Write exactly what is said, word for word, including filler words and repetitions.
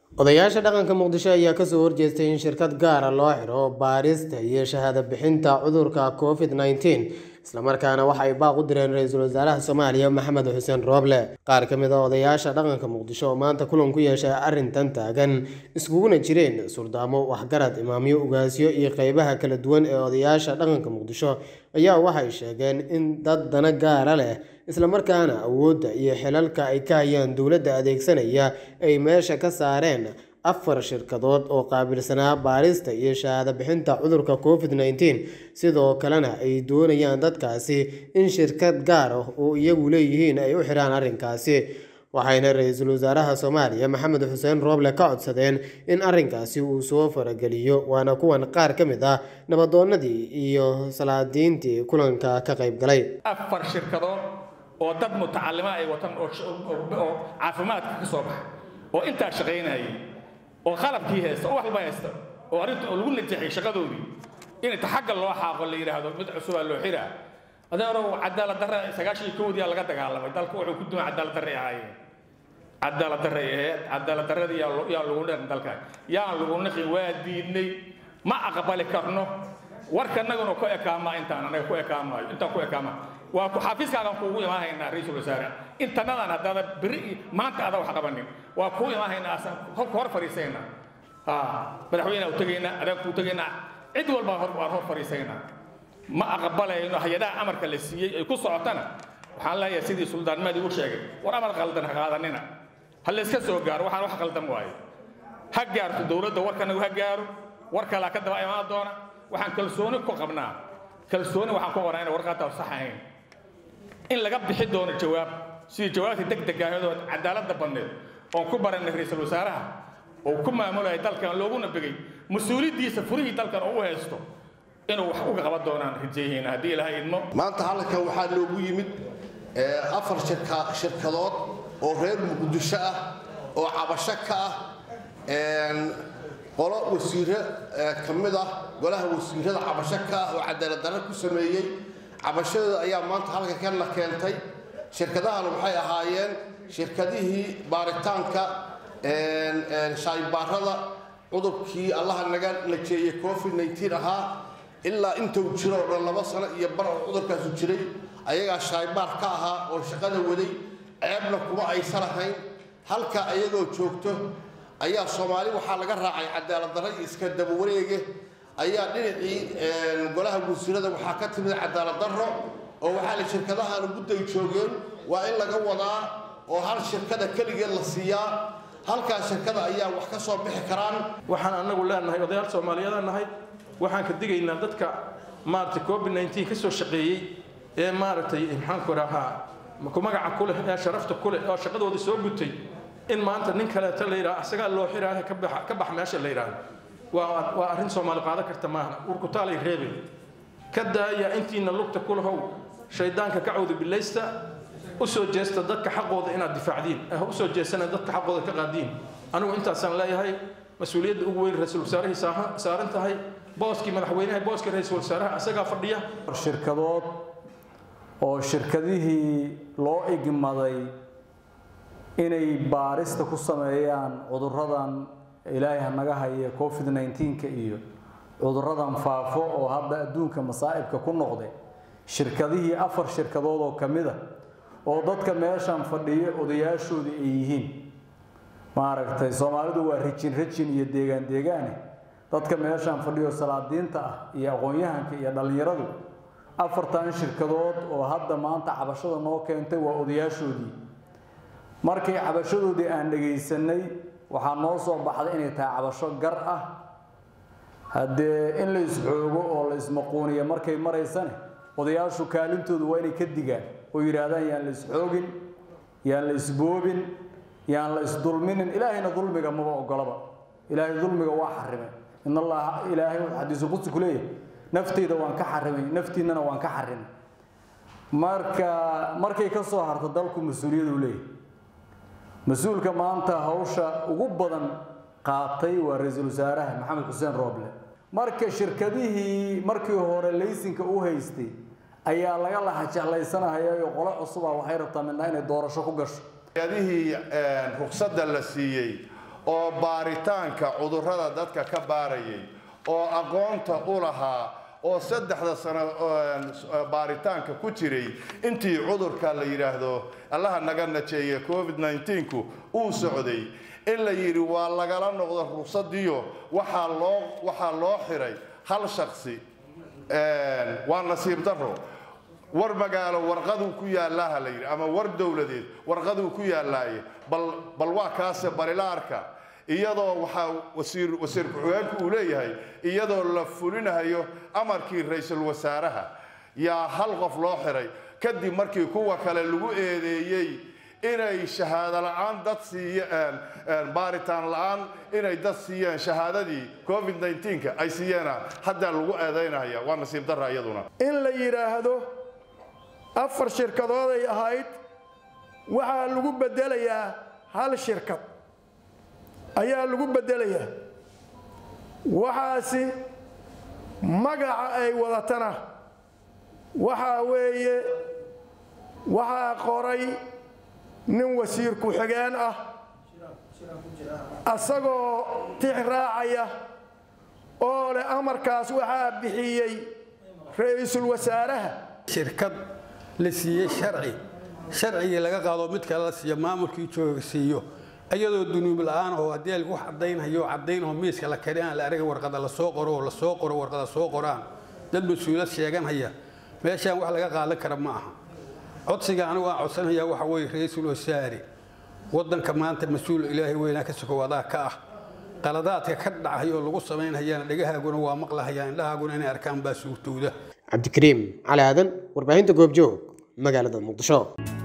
odayaasha dhaqanka Muqdisho ayaa ka soo horjeestay in shirkad gaar ah loo xiro baarista iyo shahaado bixinta cudurka COVID nineteen isla markaana waxa ay baaq u direen ra'iisul wasaaraha Soomaaliya Maxamed Xuseen Rooble. Qaar ka mid ah odayaasha dhaqanka Muqdisho oo maanta kulan ku yeeshay arrintan taagan iskuguna jireen surdaamo waxgarad imaamyo ugaasyo iyo qaybaha kala duwan ee odayaasha dhaqanka Muqdisho ayaa waxay sheegeen in dad dana gaar ah leh isla markaana awoodda iyo xilalka ay ka hayaan dawladda adeegsanaya ay meesha ka saareen afar shirkadood oo qaabilsanaa baarista iyo shahaado bixinta cudurka COVID nineteen sidoo kalena ay doonayaan dadkaasi in shirkad gaar ah oo iyagu leeyihiin ay u xiraan arrinkaasi. waxayna ra'iisul wasaaraha Soomaaliya Maxamed Xuseen Rooble ka codsadeen in arrinkaasi uu soo farageliyo waana kuwan qaar ka mid ah nabadoonnadii iyo salaadiintii kulanka ka qayb galay. afar shirkadood oo dad mutacalima ay wataan oo caafimaadka ka soo baxay oo inta shaqeynayay oo qalabkii haysta oo wax walba haysta oo arinta lagu natiixay shaqadoodii in inta xagga loo xaaqo la yiraahdo mid cusub loo xiraa adeero cadaalad darro sagaashan iyo kow laga dagaalamay dalku wuxuu ku duman cadaalad darro yahay cadaalad darro yahay cadaalad darrada yaa lagu dhan dalka yaa lagu naqi waa diidnay ma aqbali karno warkanaguna ku ekaama intaan anaga ku ekaama inta ku ekaama waa ku xafiiskaagan kuugu imaanaynaa ra'iisul wasaare intanadan hadda bari maanta ada wax qabanin waa ku imaanaynaa asan hor fariisayna ah madaxweynaha u tagayna adag ku tagayna cid walba hor hor fariisayna ma aqbalayno hay'adaha amarka la siiyay ay ku socotana waxaan leeyahay sidii suldaan maadi u sheegay war amar qaldan ha qaadanina hal iska soo gaar waxaan wax qaldan waayo ha gaarto dawladda warkanagu ha gaaro warka la ka daba imaan doona waxaan kalsooni ku qabnaa kalsooni waxaan ku waraynaa warqadda sax ahayn in laga bixi doono jawaab si jawaabta degdeg ah oo cadaalad badneed oo ku baranay ra'iisul wasaaraha oo ku maamulay dalkan looguna bigay mas'uuliyadiisa furihii dalkan oo u haysto inuu wax uga qaban doonaan rajeeyeen hadii ilaahay idmo. maanta halkan waxaa loogu yimid afar shirkadood oo reer Muqdisho ah oo cabasho ka ah qolo wasiiro kamid ah golaha wasiirada cabasho ka ah oo cadaalad darro ku sameeyay cabashada ayaa maanta halka kan la keentay shirkadahan waxay ahaayeen shirkadihii baaritaanka een shaybaarada cudurkii Allah naga najeeyay COVID nineteen ahaa ilaa inta uu jiro oo laba sano iyo bar cudurkaas u jiray ayaga shaybaar ka ahaa oo shaqada waday ceebna kuma ay sarahayn halka ayagoo joogto ayaa Soomaali waxa laga raacay cadaalad darro iska daba wareege ayaa dhinacii golaha wasiirada waxa ka timid cadaalad darro oo waxa la shirkadahan gudday joogeen waa in laga wadaa oo hal shirkada kaligeed la siiyaa halka shirkada ayaa wax ka soo bixi karaan waxaan anagu leenahay odayaal Soomaaliyeed nahay waxaan ka digaynaa dadka maartay COVID nineteen ka soo shaqeeyay ee maartay maxaan ku raahaa ku magaca kule ee sharafta kule oo shaqadooda soo gutay in maanta nin kale ta leeyahay asaga loo xiraahay ka bax ka bax meesha la yiraahdo waa waa arrin Soomaali qaada karta maaha urku taalay reebay ka daaya intiina lugta kula how shaydaanka ka cawda bilaysta u soo jeesta dadka xaqooda inaad difaacdiin u soo jeesana dadka xaqooda ka qaadiin anigu intaasaan leeyahay mas'uuliyadda ugu weyn ra'iisul wasaaraha saaran tahay booskii madaxweynaha booska ra'iisul wasaaraha asaga fadhiya shirkadood oo shirkadihii loo igmaday inay baarista ku sameeyaan cudurradan ilaahay naga haya COVID nineteen ka iyo cudurradan faafo oo hadda adduunka masaa'ibka ku noqday shirkadihii afar shirkadood oo kamid ah oo dadka meeshan fadhiya odayaashoodii ay yihiin maaragtay Soomaalidu waa rijin rijin iyo deegaan deegaan dadka meeshan fadhiyo salaadiinta ah iyo aqoon-yahanka iyo dhalinyaradu afartan shirkadood oo hadda maanta cabashada noo keentay waa odayaashoodii markii cabashadoodii aan dhageysanay waxaa noo soo baxday inay tahay cabasho gar ah haddee in la isxoogo oo la ismaquuniyo markay maraysane odayaashu kaalintoodu waa inay ka digaan oo yiraahdaan yaan la isxoogin yaan la isboobin yaan la isdulminin ilaahayna dulmiga ma ogolaba ilaahay dulmiga waa xarimay in allah ilaahay xadiis qudsi kuleey nafteyda waan ka xarimay naftiinana waan ka xarimay marka markay ka soo harto dalku mas'uuliyadu leeyahay mas'uulka maanta hawsha ugu badan qaatay waa ra'iisul wasaaraha Maxamed Xuseen Rooble marka shirkadihii markii hore laysinka u haystay ayaa laga la jeclaysanayo qolo cusub ah waxay rabtaa midna inay doorasho ku gasho hay'adihii ruqsadda la siiyay oo baaritaanka cudurrada dadka ka baarayay oo aqoonta u lahaa oo saddexda sano baaritaanka ku jiray intii cudurka la yiraahdo allaha naga najeeye covid nineteen ku uu socday in la yiri waa lagala noqdo ruqsadiyo waxa loo waxa loo xiray hal shakhsi ee waa nasiib daro war magaalo warqadu ku yaalaha la yiri ama war dawladeed warqadu ku yaalaay bal bal waa kaas barilaarka iyadoo waxa wasiir wasiir ku-xigeenku uu leeyahay iyadoo la fulinayo amarkii ra'iisul wasaaraha yaa hal qof loo xiray kadib markii kuwa kale lagu eedeeyay inay shahaado la'aan dad siiyeen baaritaan la'aan inay dad siiyeen shahaadadii covid nineteen ka ay siiyeen hadda lagu eedeynaya waa nasiib darro iyaduna in la yiraahdo afar shirkadood ay ahayd waxa lagu bedelayaa hal shirkad ayaa lagu bedelayaa waxaasi magaca ay wadatana waxa weeye waxa qoray nin wasiir ku xigeen ah asagoo tixraacaya oo le amarkaas waxa bixiyay ra'iisul wasaaraha shirkad la siiyay sharci sharciga laga qaado mid kale la siiyo maamulkii joogsiiyo ayadoo dunuub la'aan oo hadii lagu cadeynayo cadeynayo miiska la kareen la arag warqada la soo qoro la soo qoro warqada soo qoraan dad mas'uulad sheeganaya meeshan wax laga qaadan kara ma aha codsiga anigu waan codsanayaa waxa weeye ra'iisul wasaare wadanka maanta mas'uul ilaahay weynaa ka soo wadaa ka ah qaladaadka ka dhacayo lagu sameeyay dhagahaaguna waa maqlaayaan indhahaaguna inay arkaan baa suurtooda cabdikariim cali aadan warbaahinta goobjoog magaalada muqdisho.